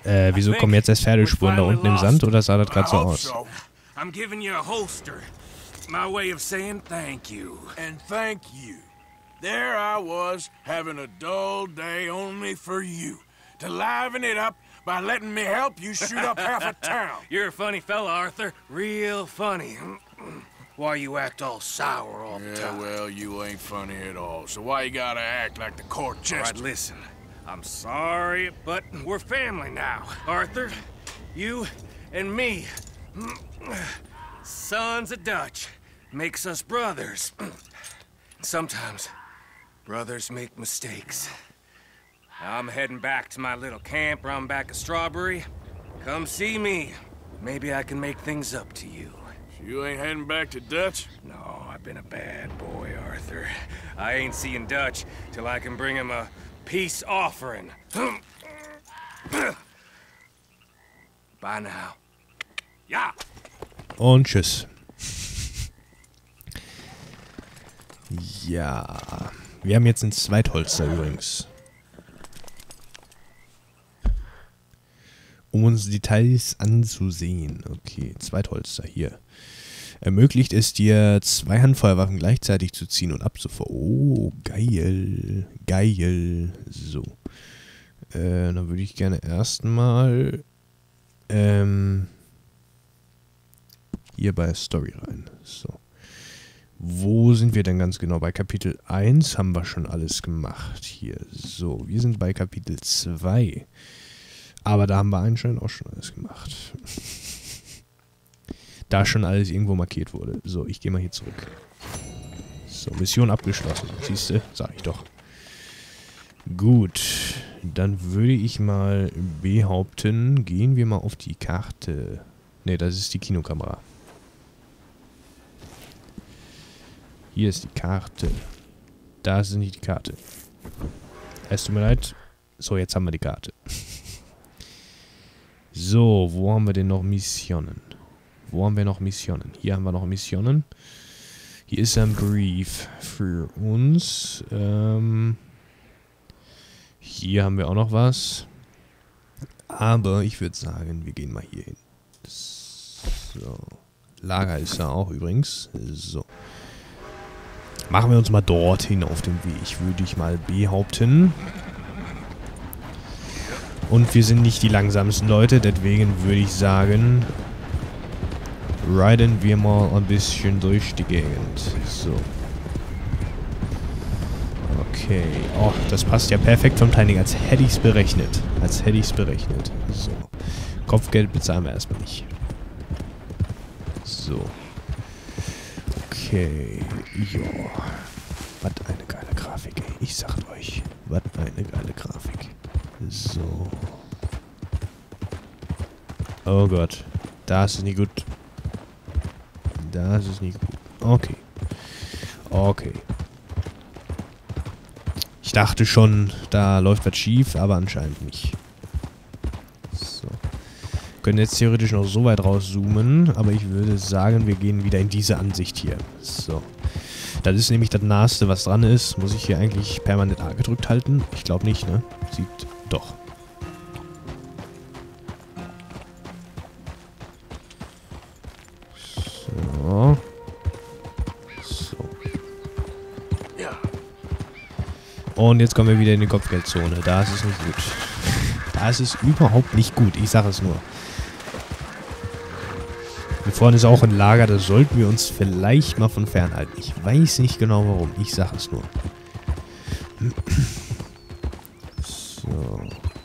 Wieso kommen jetzt erst Pferdespuren da unten im Sand, oder sah das gerade so aus? I'm giving you a holster. My way of saying thank you. And thank you. There I was, having a dull day only for you. To liven it up by letting me help you shoot up half a town. You're a funny fella, Arthur. Real funny. Why you act all sour all the time? Yeah, well, you ain't funny at all. So why you gotta act like the court jester? All right, listen. I'm sorry, but we're family now. Arthur, you and me. Sons of Dutch. Makes us brothers. Sometimes, brothers make mistakes. I'm heading back to my little camp around back of Strawberry. Come see me. Maybe I can make things up to you. You ain't heading back to Dutch? No, I've been a bad boy, Arthur. I ain't seeing Dutch till I can bring him a peace offering. Bye now. Ja. Und tschüss. Ja. Wir haben jetzt ein Zweitholster übrigens. Um uns Details anzusehen. Okay, Zweitholster hier. Ermöglicht es dir, 2 Handfeuerwaffen gleichzeitig zu ziehen und abzufeuern. Oh, geil. Geil. So. Dann würde ich gerne erstmal hier bei Story rein. So. Wo sind wir denn ganz genau? Bei Kapitel 1 haben wir schon alles gemacht. Hier. So, wir sind bei Kapitel 2. Aber da haben wir anscheinend auch schon alles gemacht. Da schon alles irgendwo markiert wurde. So, ich gehe mal hier zurück. So, Mission abgeschlossen. Siehst du? Sag ich doch. Gut. Dann würde ich mal behaupten, gehen wir mal auf die Karte. Ne, das ist die Kinokamera. Hier ist die Karte. Da ist nicht die Karte. Es tut mir leid. So, jetzt haben wir die Karte. So, wo haben wir denn noch Missionen? Wo haben wir noch Missionen? Hier haben wir noch Missionen. Hier ist ein Brief für uns. Hier haben wir auch noch was. Aber ich würde sagen, wir gehen mal hier hin. So. Lager ist da auch übrigens. So. Machen wir uns mal dorthin auf dem Weg, würde ich mal behaupten. Und wir sind nicht die langsamsten Leute, deswegen würde ich sagen, riden wir mal ein bisschen durch die Gegend. So. Okay. Oh, das passt ja perfekt vom Timing, als hätte ich es berechnet. Als hätte ich es berechnet. So. Kopfgeld bezahlen wir erstmal nicht. So. Okay. Ja. Was eine geile Grafik, ey. Ich sag euch. Was eine geile Grafik. So. Oh Gott. Das ist nicht gut. Das ist nicht gut. Okay. Okay. Ich dachte schon, da läuft was schief, aber anscheinend nicht. So. Wir können jetzt theoretisch noch so weit rauszoomen, aber ich würde sagen, wir gehen wieder in diese Ansicht hier. So. Das ist nämlich das Naheste, was dran ist. Muss ich hier eigentlich permanent A gedrückt halten? Ich glaube nicht, ne? Sieht doch. So. So. Und jetzt kommen wir wieder in die Kopfgeldzone. Da ist es nicht gut. Da ist es überhaupt nicht gut. Ich sage es nur. Hier vorne ist auch ein Lager. Da sollten wir uns vielleicht mal von fernhalten. Ich weiß nicht genau warum. Ich sage es nur. So.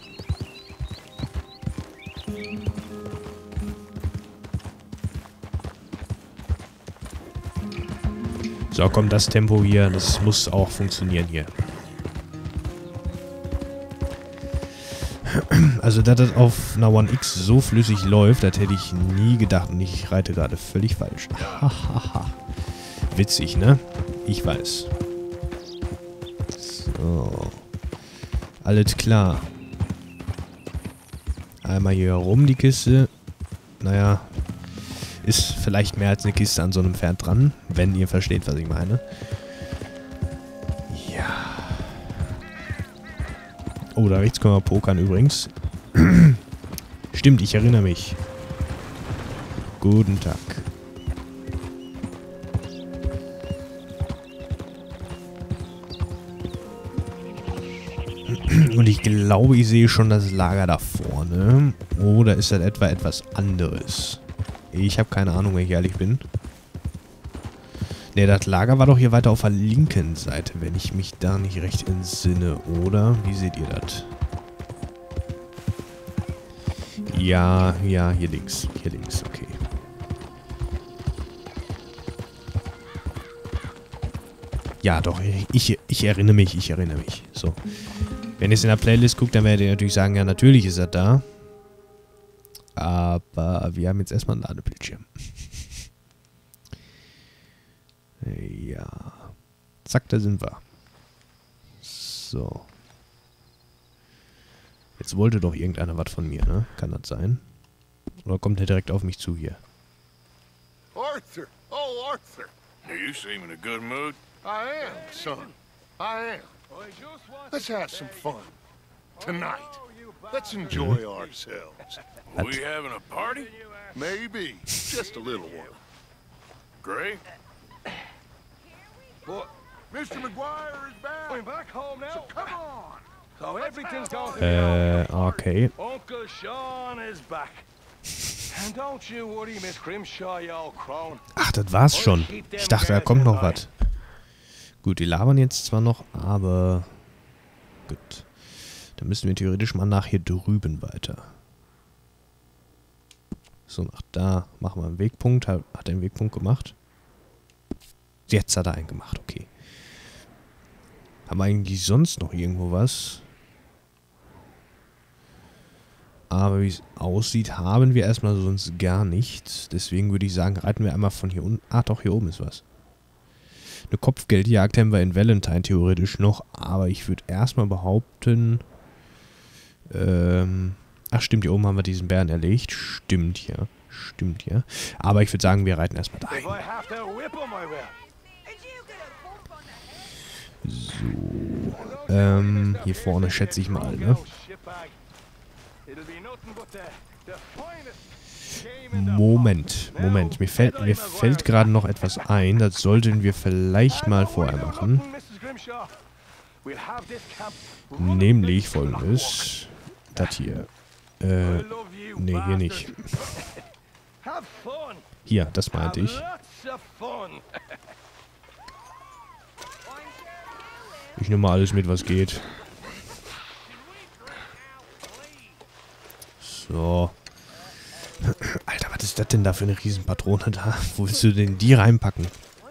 So, komm, das Tempo hier, das muss auch funktionieren hier. Also, dass das auf einer One X so flüssig läuft, das hätte ich nie gedacht. Und ich reite gerade völlig falsch. Hahaha. Witzig, ne? Ich weiß. So. Alles klar. Einmal hier rum die Kiste. Naja. Ist vielleicht mehr als eine Kiste an so einem Pferd dran. Wenn ihr versteht, was ich meine. Ja. Oh, da rechts können wir pokern übrigens. Stimmt, ich erinnere mich. Guten Tag. Und ich glaube, ich sehe schon das Lager da vorne. Oder ist das etwa etwas anderes? Ich habe keine Ahnung, wenn ich ehrlich bin. Ne, das Lager war doch hier weiter auf der linken Seite, wenn ich mich da nicht recht entsinne, oder? Wie seht ihr das? Ja, ja, hier links. Hier links, okay. Ja, doch, ich erinnere mich, So. Wenn ihr es in der Playlist guckt, dann werdet ihr natürlich sagen, ja, natürlich ist er da. Aber wir haben jetzt erstmal einen Ladebildschirm. Ja. Zack, da sind wir. So. Jetzt wollte doch irgendeiner was von mir, ne? Kann das sein? Oder kommt er direkt auf mich zu hier? Arthur! Oh, Arthur! You seem in a good mood. I am, son. I am. Let's have some fun. Tonight. Let's enjoy ourselves. We having a party? Maybe. Just a little one. Great. What? Mr. McGuire is back. We're back home now. So come on. So everything's going to be okay. Uncle Sean is back. And don't you worry, Miss Grimshaw, you old crone. Ach, das war's schon. Ich dachte, da kommt noch was. Gut, die labern jetzt zwar noch, aber gut. Dann müssen wir theoretisch mal nach hier drüben weiter. So, nach da machen wir einen Wegpunkt. Hat er einen Wegpunkt gemacht? Jetzt hat er einen gemacht, okay. Haben wir eigentlich sonst noch irgendwo was? Aber wie es aussieht, haben wir erstmal sonst gar nichts. Deswegen würde ich sagen, reiten wir einmal von hier unten. Ah, doch, hier oben ist was. Eine Kopfgeldjagd haben wir in Valentine theoretisch noch. Aber ich würde erstmal behaupten... ach, stimmt, hier oben haben wir diesen Bären erlegt. Stimmt, ja. Stimmt, ja. Aber ich würde sagen, wir reiten erstmal dahin. So. Hier vorne schätze ich mal, ne? Moment. Mir fällt gerade noch etwas ein. Das sollten wir vielleicht mal vorher machen. Nämlich folgendes. Das hier. Nee, hier nicht. Hier, das meinte ich. Ich nehme mal alles mit, was geht. So. Alter, was ist das denn da für eine Riesenpatrone da? Wo willst du denn die reinpacken?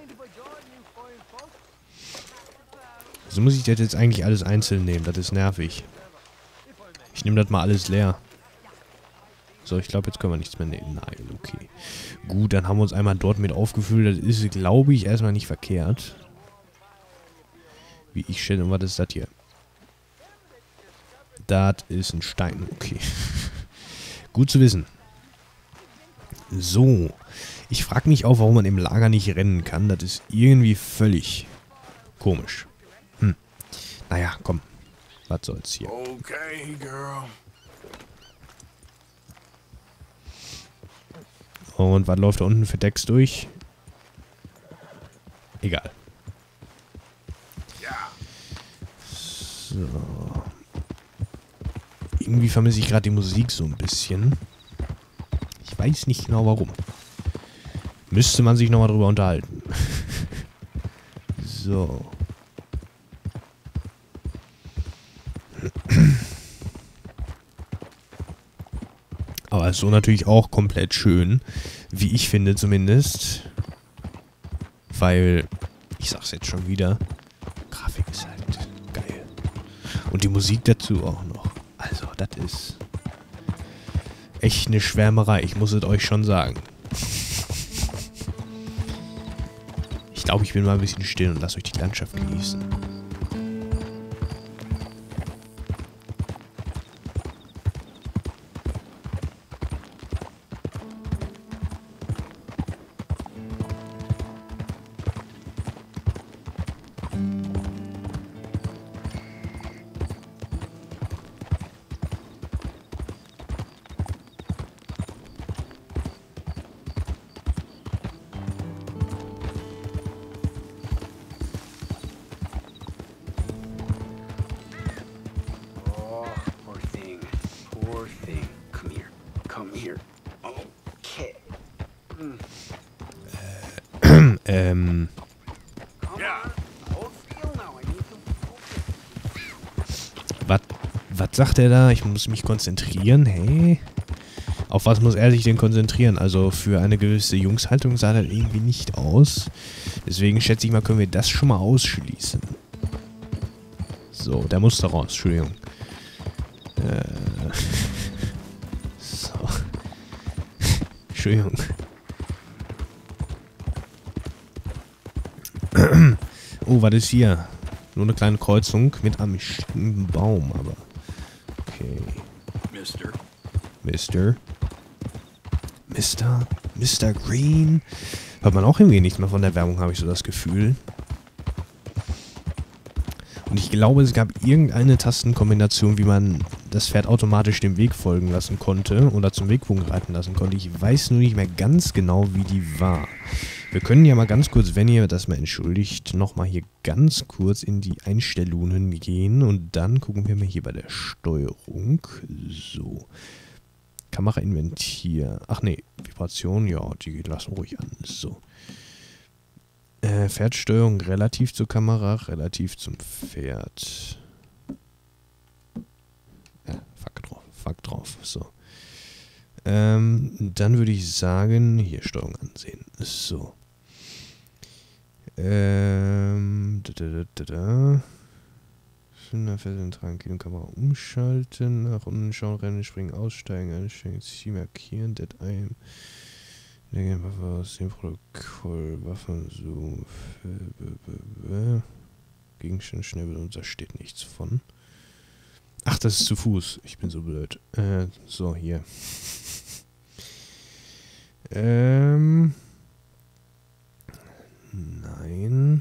So muss ich das jetzt eigentlich alles einzeln nehmen. Das ist nervig. Ich nehme das mal alles leer. So, ich glaube, jetzt können wir nichts mehr nehmen. Nein, okay. Gut, dann haben wir uns einmal dort mit aufgefüllt. Das ist, glaube ich, erstmal nicht verkehrt. Wie ich stelle, was ist das hier? Das ist ein Stein, okay. Gut zu wissen. So. Ich frage mich auch, warum man im Lager nicht rennen kann. Das ist irgendwie völlig komisch. Naja, komm. Was soll's hier? Okay, girl. Und was läuft da unten für Decks durch? Egal. So. Irgendwie vermisse ich gerade die Musik so ein bisschen. Ich weiß nicht genau warum. Müsste man sich nochmal drüber unterhalten. So. Aber so natürlich auch komplett schön. Wie ich finde zumindest. Weil, ich sag's jetzt schon wieder, Grafik ist halt geil. Und die Musik dazu auch noch. Also, das ist echt eine Schwärmerei. Ich muss es euch schon sagen. Ich glaube, ich bin mal ein bisschen still und lasse euch die Landschaft genießen. sure thing. Come here. Come here. Okay. Was sagt er da? Ich muss mich konzentrieren? Hey? Auf was muss er sich denn konzentrieren? Also für eine gewisse Jungshaltung sah das irgendwie nicht aus. Deswegen schätze ich mal, können wir das schon mal ausschließen. So, der muss da raus. Entschuldigung. So. Entschuldigung. Oh, was ist hier? Nur eine kleine Kreuzung mit einem Baum, aber... Okay. Mr. Green. Hört man auch irgendwie nichts mehr von der Werbung, habe ich so das Gefühl. Und ich glaube, es gab irgendeine Tastenkombination, wie man das Pferd automatisch dem Weg folgen lassen konnte oder zum Wegbogen reiten lassen konnte. Ich weiß nur nicht mehr ganz genau, wie die war. Wir können ja mal ganz kurz, wenn ihr das mal entschuldigt, nochmal hier ganz kurz in die Einstellungen gehen und dann gucken wir mal hier bei der Steuerung. So. Kamera inventieren. Ach nee, Vibration, ja, die lassen ruhig an. So. Pferdsteuerung relativ zur Kamera, relativ zum Pferd. Fuck drauf. So. Dann würde ich sagen, hier Steuerung ansehen. So. Kamera umschalten, nach unten schauen, rennen, springen, aussteigen, einsteigen, Ziel markieren, Dead Aim. Waffe aus dem Protokoll, Waffenzoom, Gegenstand schnell benutzt, da steht nichts von. Ach, das ist zu Fuß. Ich bin so blöd. So, hier. Nein.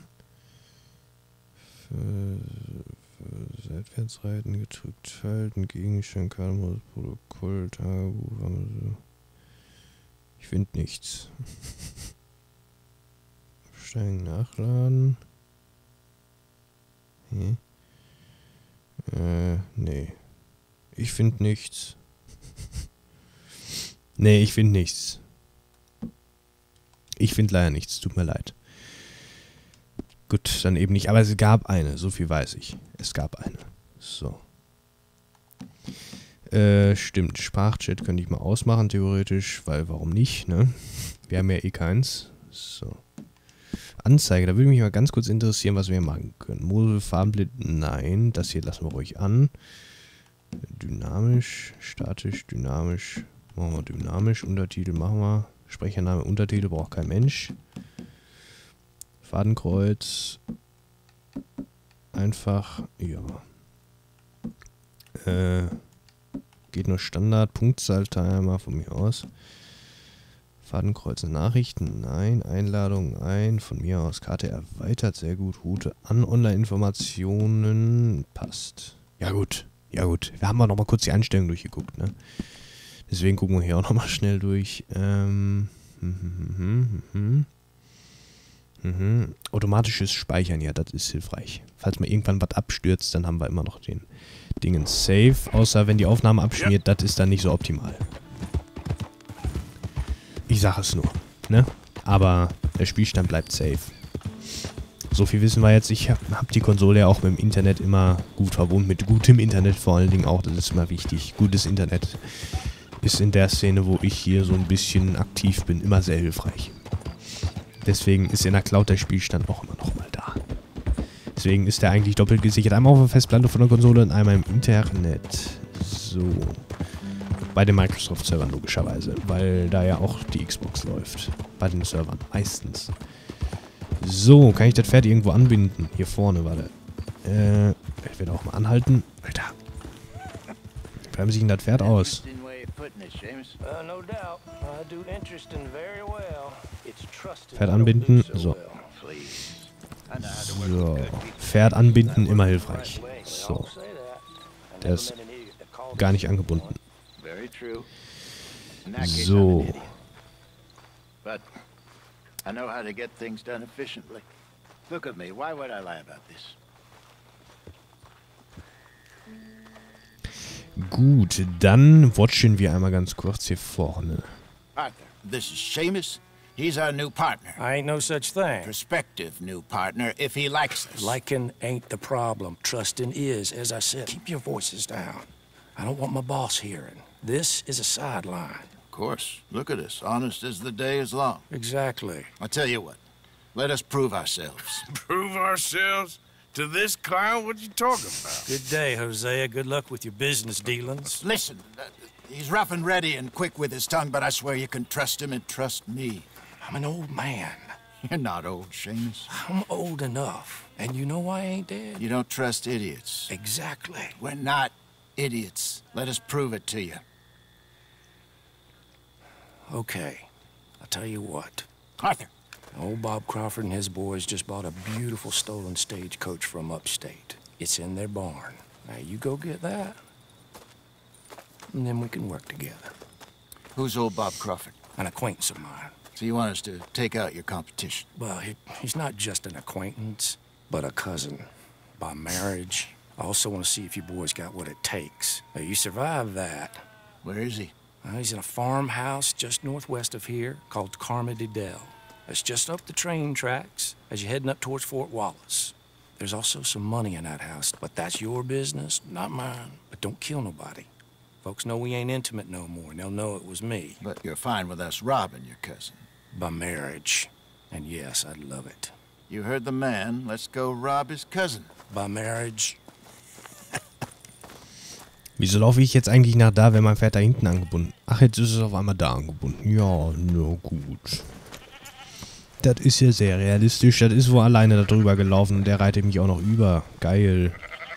Seitwärts reiten, gedrückt halten, Gegenstand, Kartenmodus, Protokoll, Tagebuch, ich finde nichts. Steigen, nachladen. Nee. Ich finde nichts. Nee, ich finde nichts. Ich finde leider nichts, tut mir leid. Gut, dann eben nicht. Aber es gab eine, so viel weiß ich. Es gab eine. So. Stimmt, Sprachchat könnte ich mal ausmachen, theoretisch, weil warum nicht, ne? Wir haben ja eh keins. So. Anzeige, da würde mich mal ganz kurz interessieren, was wir machen können. Modus, Farbenblind, nein. Das hier lassen wir ruhig an. Dynamisch, statisch, dynamisch. Machen wir dynamisch, Untertitel machen wir. Sprechername, Untertitel braucht kein Mensch. Fadenkreuz. Einfach, ja. Geht nur Standard, Punktzahl-Timer von mir aus. Fadenkreuz, Nachrichten, nein. Einladung, ein. Von mir aus Karte erweitert, sehr gut. Route an, Online-Informationen, passt. Ja gut, ja gut. Wir haben mal noch mal kurz die Einstellungen durchgeguckt, ne? Deswegen gucken wir hier auch noch mal schnell durch. Automatisches Speichern, ja, das ist hilfreich. Falls mal irgendwann was abstürzt, dann haben wir immer noch den Dingen Save. Außer wenn die Aufnahme abschmiert, das ist dann nicht so optimal. Ich sage es nur, ne? Aber der Spielstand bleibt safe. So viel wissen wir jetzt. Ich hab die Konsole ja auch mit dem Internet immer gut verbunden. Mit gutem Internet vor allen Dingen auch. Das ist immer wichtig. Gutes Internet ist in der Szene, wo ich hier so ein bisschen aktiv bin, immer sehr hilfreich. Deswegen ist in der Cloud der Spielstand auch immer noch mal da. Deswegen ist der eigentlich doppelt gesichert. Einmal auf der Festplatte von der Konsole und einmal im Internet. So. Bei den Microsoft-Servern logischerweise. Weil da ja auch die Xbox läuft. Bei den Servern. Meistens. So, kann ich das Pferd irgendwo anbinden? Hier vorne, warte. Ich werde auch mal anhalten. Alter. Wie haben sich denn das Pferd aus? Pferd anbinden. So. So. Pferd anbinden, immer hilfreich. So. Der ist gar nicht angebunden. So. I know how to get things done efficiently. Look at me. Why would I lie about this? Gut, dann watchen wir einmal ganz kurz hier vorne. Arthur, this is Seamus. He's our new partner. I ain't no such thing. Prospective new partner, if he likes us. Liking ain't the problem. Trusting is, as I said. Keep your voices down. I don't want my boss hearing. This is a sideline. Of course. Look at us. Honest as the day is long. Exactly. I'll tell you what. Let us prove ourselves. Prove ourselves? To this clown? What you talking about? Good day, Hosea. Good luck with your business dealings. Listen, he's rough and ready and quick with his tongue, but I swear you can trust him and trust me. I'm an old man. You're not old, Seamus. I'm old enough. And you know I ain't dead? You don't trust idiots. Exactly. We're not idiots. Let us prove it to you. Okay. I'll tell you what. Arthur. Old Bob Crawford and his boys just bought a beautiful stolen stagecoach from upstate. It's in their barn. Now you go get that, and then we can work together. Who's old Bob Crawford? An acquaintance of mine. So you want us to take out your competition? Well, he's not just an acquaintance, but a cousin. By marriage. I also want to see if you boys got what it takes. Now, you survive that. Where is he? He's in a farmhouse just northwest of here called Carmody Dell. It's just up the train tracks as you're heading up towards Fort Wallace. There's also some money in that house, but that's your business, not mine. But don't kill nobody. Folks know we ain't intimate no more, and they'll know it was me. But you're fine with us robbing your cousin. By marriage. And yes, I'd love it. You heard the man. Let's go rob his cousin. By marriage. Wieso laufe ich jetzt eigentlich nach da, wenn mein Pferd da hinten angebunden? Ach, jetzt ist es auf einmal da angebunden. Ja, na gut. Das ist ja sehr realistisch. Das ist wohl alleine da drüber gelaufen und der reitet mich auch noch über. Geil.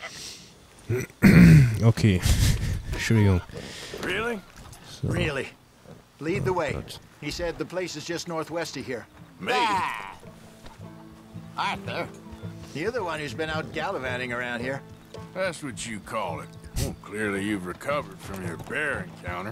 Okay. Entschuldigung. Really? So. Really? Lead the way. He said the place is just northwest of here. Me? Ah! Arthur, you're the one who's been out gallivanting around here. That's what you call it. Well, clearly you've recovered from your bear encounter.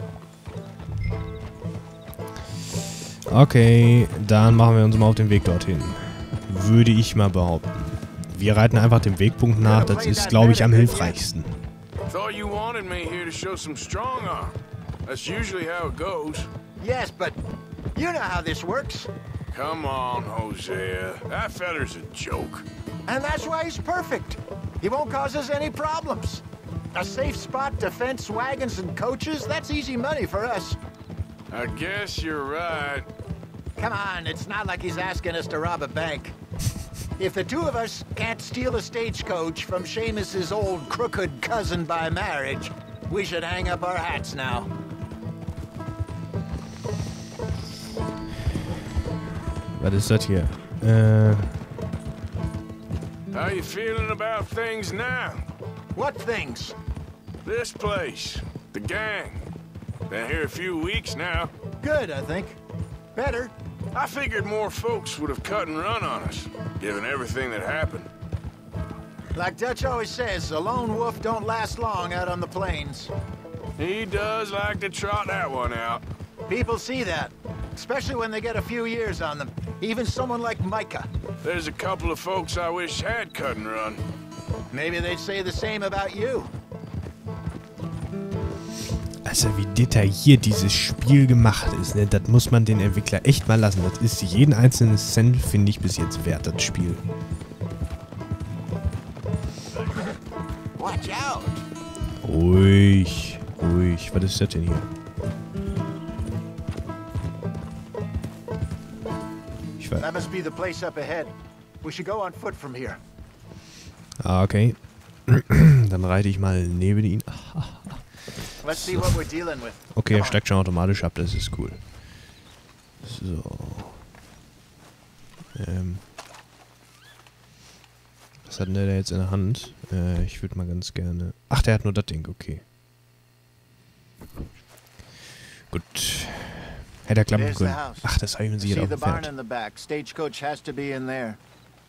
Okay, dann machen wir uns mal auf den Weg dorthin. Würde ich mal behaupten. Wir reiten einfach dem Wegpunkt nach. Das ist, glaube ich, am hilfreichsten. Thought you wanted me here to show some strong arm. That's usually how it goes. Yes, but you know how this works. Come on, Hosea. That feller's a joke. And that's why he's perfect. He won't cause us any problems. A safe spot to fence wagons and coaches, that's easy money for us. I guess you're right. Come on, it's not like he's asking us to rob a bank. If the two of us can't steal a stagecoach from Seamus's old crooked cousin by marriage, we should hang up our hats now. Was ist das hier? How you feeling about things now? What things? This place, the gang. Been here a few weeks now. Good, I think. Better. I figured more folks would have cut and run on us, given everything that happened. Like Dutch always says, a lone wolf don't last long out on the plains. He does like to trot that one out. People see that, especially when they get a few years on them. Even someone like Micah. There's a couple of folks I wish had cut and run. Maybe they'd say the same about you. Also wie detailliert dieses Spiel gemacht ist, ne? Das muss man den Entwickler echt mal lassen. Das ist jeden einzelnen Cent, finde ich, bis jetzt wert, das Spiel. Watch out. Ruhig, ruhig. Was ist das denn hier? Ich weiß. That must be the place up ahead. We should go on foot from here. Ah, okay. Dann reite ich mal neben ihn. Let's see what we're dealing with. Okay, er steigt schon automatisch ab, das ist cool. So. Was hat denn der jetzt in der Hand? Ich würde mal ganz gerne... Ach, der hat nur das Ding, okay. Gut. Hätte er klappen können. Ach, das habe ich mir sicher auf dem Pferd. Stagecoach has to be in there.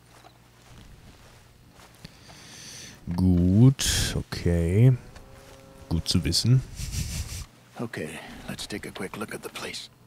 Gut, okay. Gut zu wissen. Okay, let's take a quick look at the place.